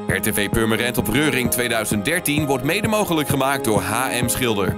RTV Purmerend op Reuring 2013 wordt mede mogelijk gemaakt door HM Schilder.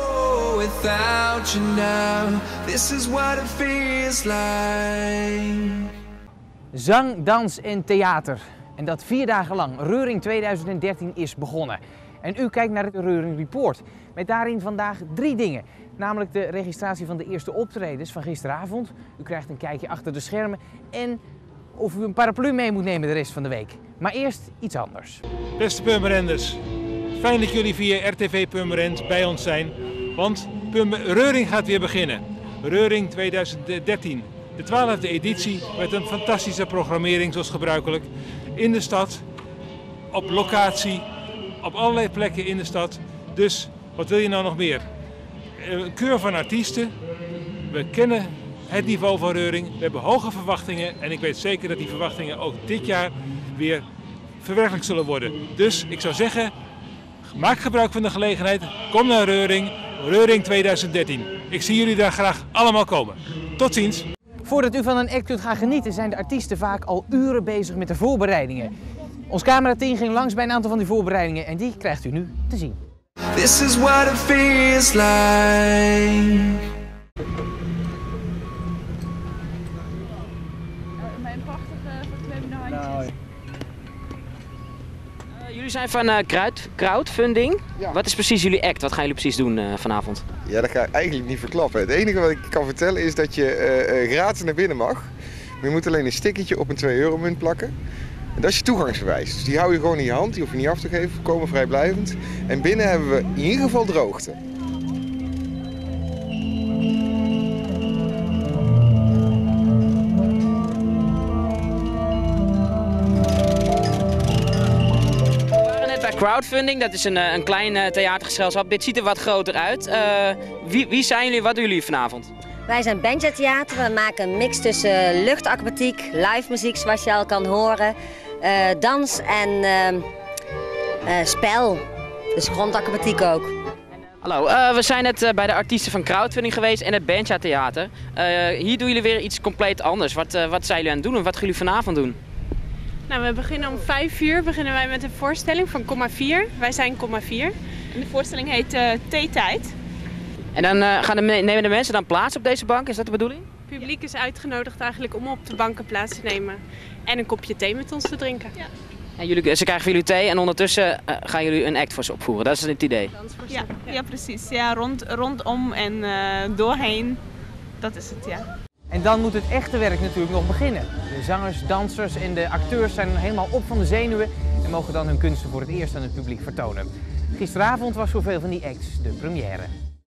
Zang, dans en theater. En dat 4 dagen lang. Reuring 2013 is begonnen. En u kijkt naar het Reuring Report. Met daarin vandaag 3 dingen. Namelijk de registratie van de eerste optredens van gisteravond. U krijgt een kijkje achter de schermen. En of u een paraplu mee moet nemen de rest van de week. Maar eerst iets anders. Beste Purmerenders, fijn dat jullie via RTV Purmerend bij ons zijn. Want Reuring gaat weer beginnen. Reuring 2013. De 12e editie met een fantastische programmering zoals gebruikelijk. In de stad, op locatie, op allerlei plekken in de stad. Dus wat wil je nou nog meer? Een keur van artiesten. We kennen het niveau van Reuring. We hebben hoge verwachtingen. En ik weet zeker dat die verwachtingen ook dit jaar weer verwerkelijk zullen worden. Dus ik zou zeggen, maak gebruik van de gelegenheid. Kom naar Reuring. Reuring 2013. Ik zie jullie daar graag allemaal komen. Tot ziens. Voordat u van een act kunt gaan genieten, zijn de artiesten vaak al uren bezig met de voorbereidingen. Ons camerateam ging langs bij een aantal van die voorbereidingen en die krijgt u nu te zien. This is what it feels like. Mijn prachtige verkleumde handjes. Jullie zijn van crowdfunding. Ja. Wat is precies jullie act? Wat gaan jullie precies doen vanavond? Ja, dat ga ik eigenlijk niet verklappen. Het enige wat ik kan vertellen is dat je gratis naar binnen mag. Maar je moet alleen een stickertje op een 2-euro-munt plakken. En dat is je toegangsbewijs. Dus die hou je gewoon in je hand, die hoef je niet af te geven, volkomen vrijblijvend. En binnen hebben we in ieder geval droogte. Crowdfunding, dat is een klein theatergezelschap. Dit ziet er wat groter uit. Wie zijn jullie? Wat doen jullie vanavond? Wij zijn Bandjet Theater. We maken een mix tussen luchtacrobatiek, live muziek zoals je al kan horen, dans en spel. Dus grondacrobatiek ook. Hallo, we zijn net bij de artiesten van Crowdfunding geweest en het Bandjet Theater. Hier doen jullie weer iets compleet anders. Wat zijn jullie aan het doen en wat gaan jullie vanavond doen? Nou, we beginnen om 5 uur beginnen wij met een voorstelling van Komma 4. Wij zijn Komma 4. En de voorstelling heet Theetijd. En dan nemen de mensen dan plaats op deze bank, is dat de bedoeling? Het publiek is uitgenodigd eigenlijk om op de banken plaats te nemen en een kopje thee met ons te drinken. Ja. En ze krijgen van jullie thee en ondertussen gaan jullie een act voor ze opvoeren, dat is het idee? Ja, precies. Ja, rondom en doorheen, dat is het, ja. En dan moet het echte werk natuurlijk nog beginnen. De zangers, dansers en de acteurs zijn helemaal op van de zenuwen en mogen dan hun kunsten voor het eerst aan het publiek vertonen. Gisteravond was voor veel van die acts de première.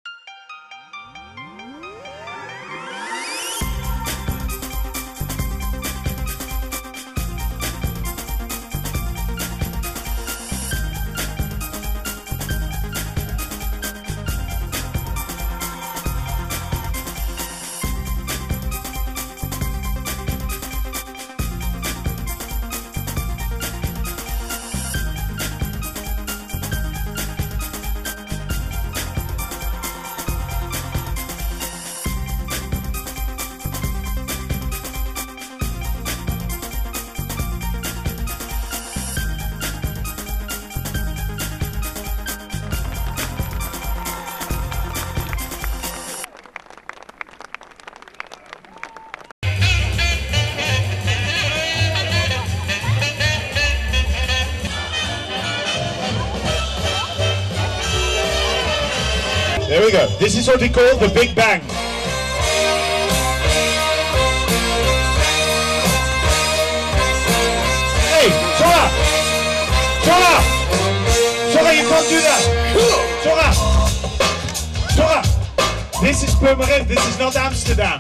There we go. This is what we call the Big Bang. Hey, Sora! Sora! Sora, you can't do that! Sora! Sora! This is Purmerend, this is not Amsterdam.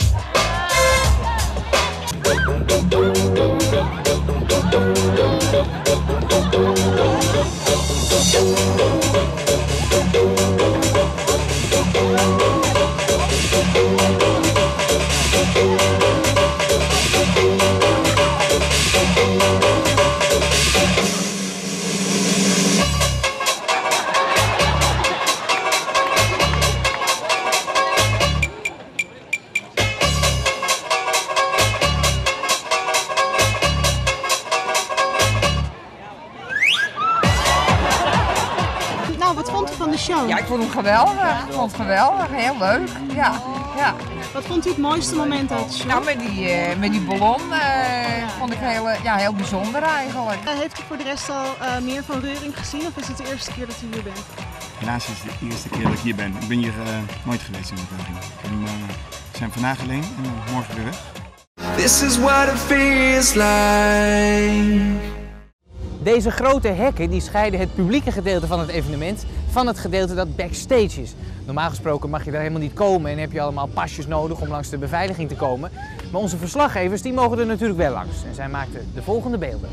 show? Ja, ik vond hem geweldig. Ik vond het geweldig. Heel leuk. Ja. Ja. Wat vond u het mooiste moment uit de show? Nou, met die ballon vond ik heel bijzonder eigenlijk. Heeft u voor de rest al meer van Reuring gezien of is het de eerste keer dat u hier bent? Helaas is het de eerste keer dat ik hier ben. Ik ben hier nooit geweest in Reuring. We zijn vandaag alleen en morgen weer weg. This is what it feels like. Deze grote hekken die scheiden het publieke gedeelte van het evenement van het gedeelte dat backstage is. Normaal gesproken mag je daar helemaal niet komen en heb je allemaal pasjes nodig om langs de beveiliging te komen. Maar onze verslaggevers die mogen er natuurlijk wel langs en zij maakten de volgende beelden.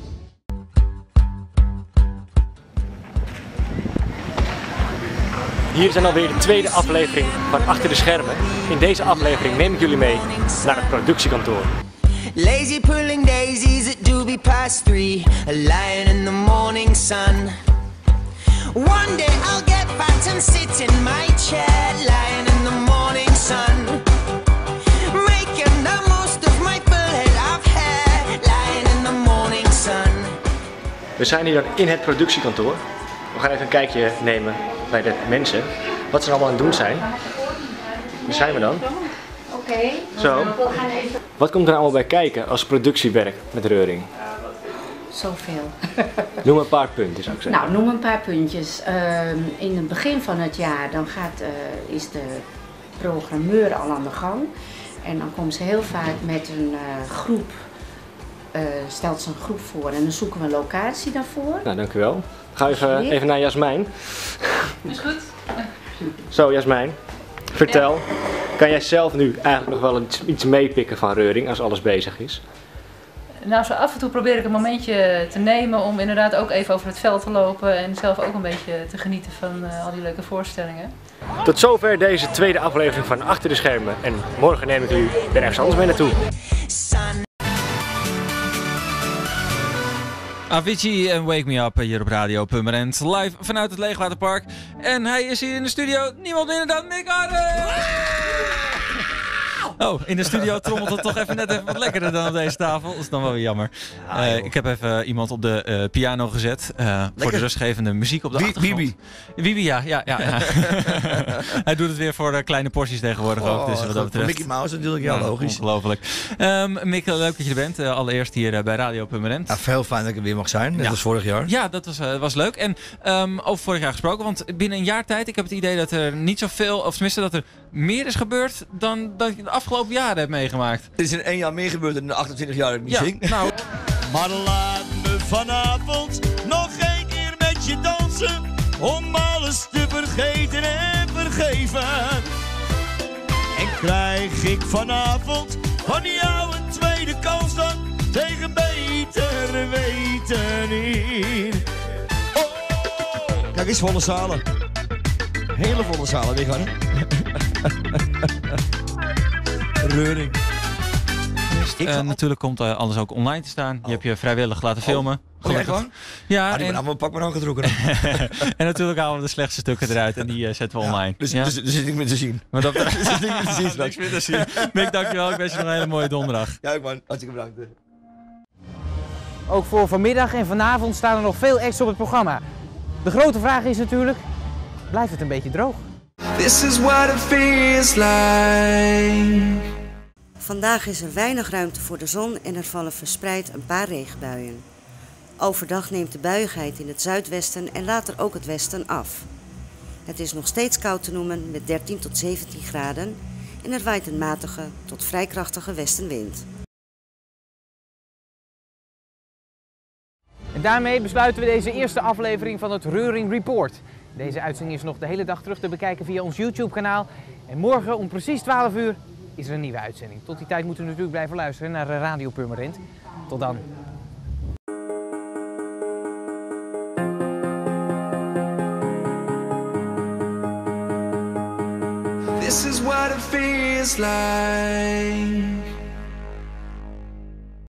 Hier zijn alweer de tweede aflevering van Achter de Schermen. In deze aflevering neem ik jullie mee naar het productiekantoor. Lazy pulling daisies at doobie past 3, a lion in the morning sun. One day I'll get fat and sit in my chair, lying in the morning sun. Making the most of my full head of hair, lying in the morning sun. We zijn hier dan in het productiekantoor. We gaan even een kijkje nemen bij de mensen, wat ze allemaal aan het doen zijn. Daar zijn we dan. Oké. Zo. Wat komt er allemaal bij kijken als productiewerk met Reuring? Zoveel. Noem een paar punten, zou ik zeggen. Nou, noem een paar puntjes. In het begin van het jaar dan is de programmeur al aan de gang. En dan komt ze heel vaak met een groep, stelt ze een groep voor en dan zoeken we een locatie daarvoor. Nou, dank u wel. Ga even naar Jasmijn. Is goed. Zo, Jasmijn. Vertel, kan jij zelf nu eigenlijk nog wel iets meepikken van Reuring als alles bezig is? Nou, zo af en toe probeer ik een momentje te nemen om inderdaad ook even over het veld te lopen en zelf ook een beetje te genieten van al die leuke voorstellingen. Tot zover deze tweede aflevering van Achter de Schermen en morgen neem ik u weer ergens anders mee naartoe. Avicii en Wake Me Up hier op Radio Purmerend, live vanuit het Leegwaterpark. En hij is hier in de studio, niemand minder dan Mick Harren! Oh, in de studio trommelt het toch net even wat lekkerder dan op deze tafel. Dat is dan wel weer jammer. Ik heb even iemand op de piano gezet. Voor de rustgevende muziek op de achtergrond. Bibi, ja. Hij doet het weer voor kleine porties tegenwoordig ook. Dus wat dat betreft. Mickey Mouse natuurlijk, ja, logisch. Ongelooflijk. Mick, leuk dat je er bent. Allereerst hier bij Radio Purmerend. Ja, veel fijn dat ik er weer mag zijn, net als vorig jaar. Ja, dat was leuk. En over vorig jaar gesproken, want binnen een jaar tijd, ik heb het idee dat er niet zoveel, of tenminste dat er meer is gebeurd dan dat ik de afgelopen jaren heb meegemaakt. Er is in 1 jaar meer gebeurd dan in de 28 jaar dat ik niet zing. Nou. Maar laat me vanavond nog 1 keer met je dansen, om alles te vergeten en vergeven. En krijg ik vanavond van jou een tweede kans dan, tegen beter weten in. Kijk eens, volle zalen. Hele volle zalen weer gaan. Reuring. Natuurlijk komt alles ook online te staan. Je hebt je vrijwillig laten filmen. Gelukkig. Ja, ik ben allemaal pak maar aangetrokken. En natuurlijk halen we de slechtste stukken eruit en die zetten we online. Dus er zit niks meer te zien. Maar dat er zit niks meer te zien. Mick, dankjewel. Ik wens je nog een hele mooie donderdag. Ja, man. Hartstikke bedankt. Ook voor vanmiddag en vanavond staan er nog veel acts op het programma. De grote vraag is natuurlijk, blijft het een beetje droog? This is what it feels like. Vandaag is er weinig ruimte voor de zon en er vallen verspreid een paar regenbuien. Overdag neemt de buiigheid in het zuidwesten en later ook het westen af. Het is nog steeds koud te noemen met 13 tot 17 graden en er waait een matige tot vrij krachtige westenwind. En daarmee besluiten we deze eerste aflevering van het Reuring Report. Deze uitzending is nog de hele dag terug te bekijken via ons YouTube-kanaal. En morgen om precies 12 uur is er een nieuwe uitzending. Tot die tijd moeten we natuurlijk blijven luisteren naar Radio Purmerend. Tot dan. This is what it feels like.